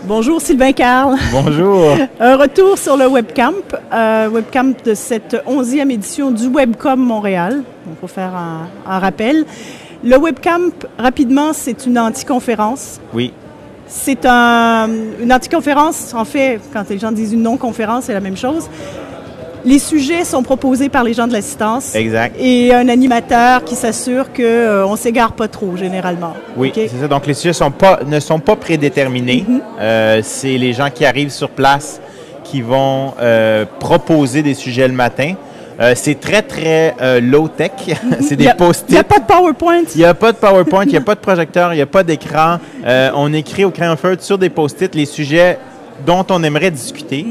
Bonjour Sylvain Carle. Bonjour. Un retour sur le webcamp de cette 11e édition du Webcom Montréal. Il faut faire un rappel. Le webcamp, rapidement, c'est une anticonférence. Oui. C'est une anticonférence, en fait, quand les gens disent une non-conférence, c'est la même chose. Les sujets sont proposés par les gens de l'assistance. Exact. Et un animateur qui s'assure qu'on ne s'égare pas trop, généralement. Oui, okay? C'est ça. Donc, les sujets ne sont pas prédéterminés. C'est les gens qui arrivent sur place qui vont proposer des sujets le matin. C'est très, très low-tech. C'est des post-it. Il n'y a pas de PowerPoint. Il n'y a pas de PowerPoint, il n'y a pas de projecteur, il n'y a pas d'écran. On écrit au crayon feutre sur des post-it les sujets dont on aimerait discuter.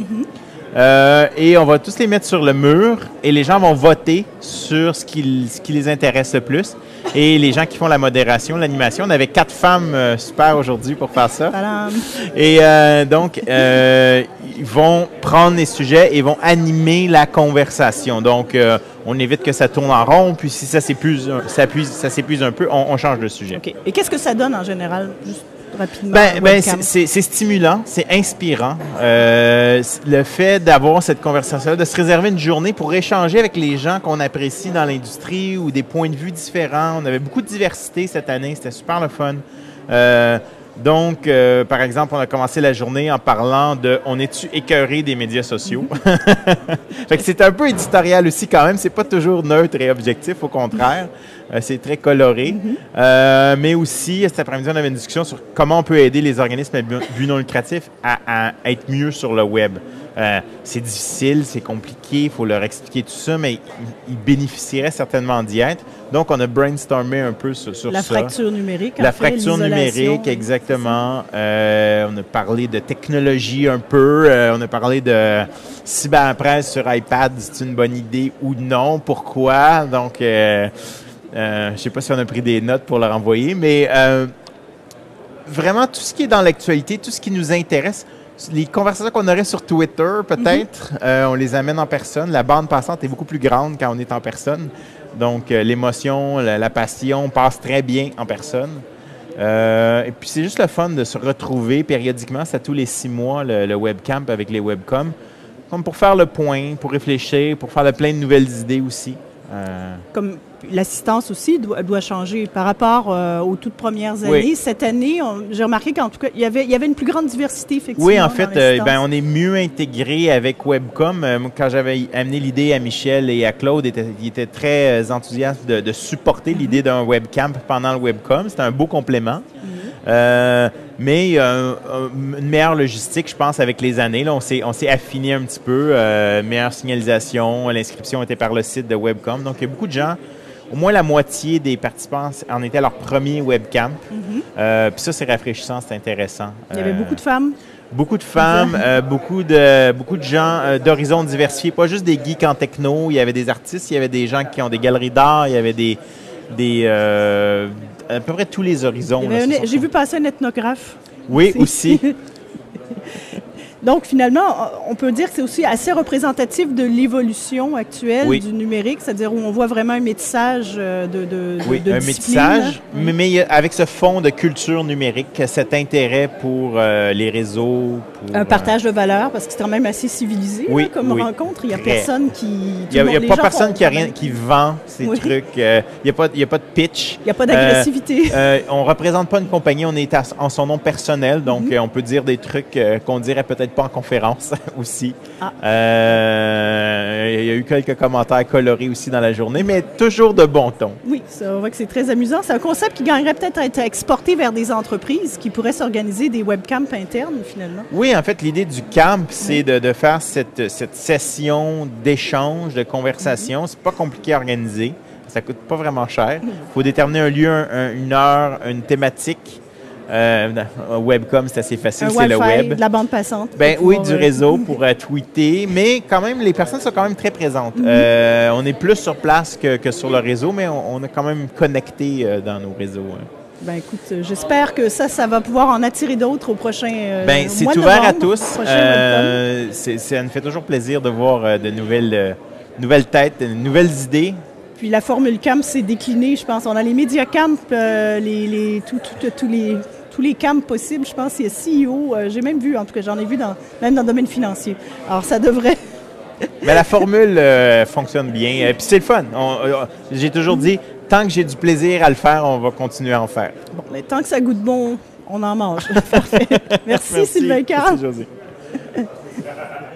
Et on va tous les mettre sur le mur et les gens vont voter sur ce qui les intéresse le plus. Et les gens qui font la modération, l'animation, on avait 4 femmes super aujourd'hui pour faire ça. Tadam. Et donc, ils vont prendre les sujets et vont animer la conversation. Donc, on évite que ça tourne en rond, puis si ça s'épuise un peu, on change de sujet. Okay. Et qu'est-ce que ça donne en général? Juste rapidement. C'est stimulant, c'est inspirant. Le fait d'avoir cette conversation-là, de se réserver une journée pour échanger avec les gens qu'on apprécie dans l'industrie ou des points de vue différents. On avait beaucoup de diversité cette année, c'était super le fun. Donc, par exemple, on a commencé la journée en parlant de « On est-tu écœuré des médias sociaux? » Fait que c'est un peu éditorial aussi quand même. C'est pas toujours neutre et objectif, au contraire. C'est très coloré. Mais aussi, cet après-midi, on avait une discussion sur comment on peut aider les organismes à but non lucratif à être mieux sur le web. C'est difficile, c'est compliqué, il faut leur expliquer tout ça, mais ils bénéficieraient certainement d'y être. Donc, on a brainstormé un peu sur ça. La fracture numérique. La fracture numérique, exactement. On a parlé de technologie un peu. On a parlé de cyberpresse sur iPad, c'est une bonne idée ou non, pourquoi. Donc, je ne sais pas si on a pris des notes pour leur envoyer, mais vraiment, tout ce qui est dans l'actualité, tout ce qui nous intéresse, les conversations qu'on aurait sur Twitter, peut-être, on les amène en personne. La bande passante est beaucoup plus grande quand on est en personne. Donc, l'émotion, la passion passe très bien en personne. Et puis, c'est juste le fun de se retrouver périodiquement. C'est tous les 6 mois, le webcamp avec les webcoms, comme pour faire le point, pour réfléchir, pour faire plein de nouvelles idées aussi. Comme l'assistance aussi doit changer par rapport aux toutes premières années. Oui. Cette année, j'ai remarqué qu'en tout cas, il y avait une plus grande diversité, effectivement. Oui, en fait, on est mieux intégré avec Webcom. Quand j'avais amené l'idée à Michel et à Claude, ils étaient très enthousiastes de supporter l'idée d'un webcamp pendant le Webcom. C'était un beau complément. Mais une meilleure logistique, je pense, avec les années. Là, on s'est affiné un petit peu. Meilleure signalisation. L'inscription était par le site de Webcom. Donc, il y a beaucoup de gens. Au moins la moitié des participants en étaient à leur premier webcamp. Puis ça, c'est rafraîchissant, c'est intéressant. Il y avait beaucoup de femmes. Beaucoup de femmes, beaucoup de gens d'horizons diversifiés. Pas juste des geeks en techno. Il y avait des artistes, il y avait des gens qui ont des galeries d'art, il y avait à peu près tous les horizons. J'ai vu passer un ethnographe. Oui, aussi. Donc, finalement, on peut dire que c'est aussi assez représentatif de l'évolution actuelle du numérique, c'est-à-dire où on voit vraiment un métissage de un métissage, mais avec ce fond de culture numérique, cet intérêt pour les réseaux. Un partage de valeurs, parce que c'est quand même assez civilisé comme rencontre. Il n'y a personne qui... Il n'y a pas personne qui vend ces trucs. Il n'y a pas de pitch. Il n'y a pas d'agressivité. On ne représente pas une compagnie, on est en son nom personnel, donc on peut dire des trucs qu'on dirait peut-être pas en conférence aussi. Il y a eu quelques commentaires colorés aussi dans la journée, mais toujours de bon ton. Oui, on voit que c'est très amusant. C'est un concept qui gagnerait peut-être à être exporté vers des entreprises qui pourraient s'organiser des webcams internes, finalement. Oui, en fait, l'idée du camp, c'est de faire cette session d'échange, de conversation. C'est pas compliqué à organiser. Ça coûte pas vraiment cher. Il faut déterminer un lieu, une heure, une thématique. Webcom, c'est assez facile, c'est le web. De la bande passante. Oui, du réseau pour tweeter, mais quand même, les personnes sont quand même très présentes. On est plus sur place que sur le réseau, mais on est quand même connecté dans nos réseaux. Écoute, j'espère que ça va pouvoir en attirer d'autres au prochain c'est mois de ouvert novembre, à tous. Ça me fait toujours plaisir de voir de nouvelles têtes, de nouvelles idées. Puis la formule camp s'est déclinée, je pense. On a les médias camp, tous tous les camps possibles. Je pense qu'il y a CEO, j'ai même vu, en tout cas, j'en ai vu même dans le domaine financier. Alors, ça devrait... Mais la formule fonctionne bien. Puis c'est le fun. J'ai toujours dit, tant que j'ai du plaisir à le faire, on va continuer à en faire. Bon, mais tant que ça goûte bon, on en mange. Parfait. Merci Sylvain Carl. Merci, Josée.